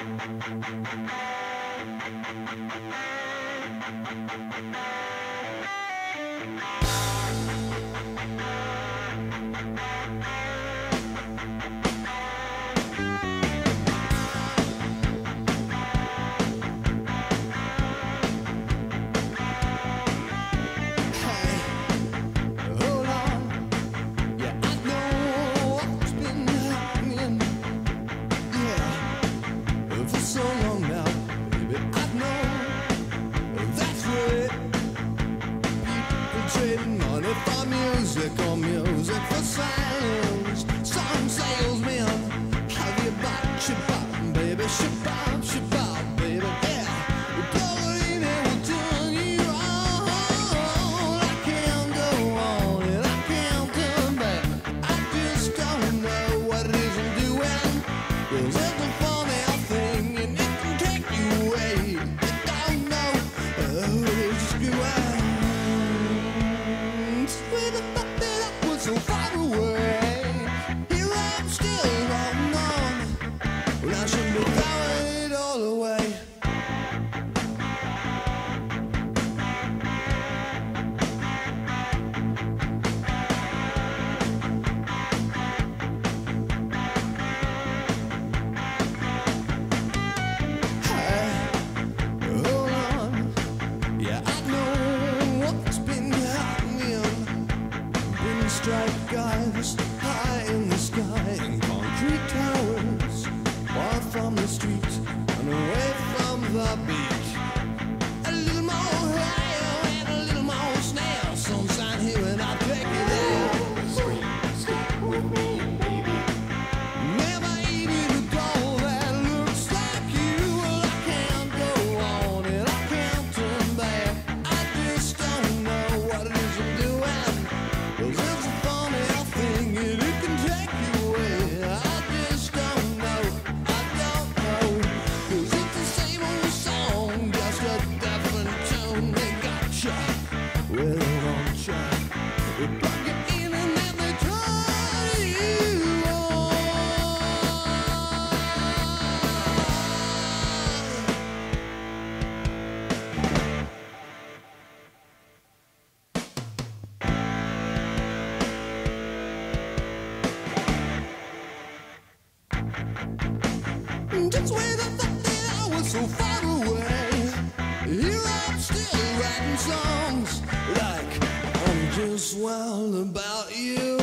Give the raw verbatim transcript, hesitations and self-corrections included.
Striped guys high in the sky, and concrete towers far from the street and away from the beach. A little more higher and a little more snail. Sunshine here and I'll take you there. Stick with me, baby. Never eaten a doll that looks like you. Well, I can't go on and I can't turn back. I just don't know what it is I'm doing. 'Cause it's a funny thing and it can take you away. I just don't know, I don't know. 'Cause it's the same old song, just a different tone. They got you, well they want you. They plug you in and then they turn you on. Just when I thought that I was so far away, here I'm still writing songs like I'm just wild about you.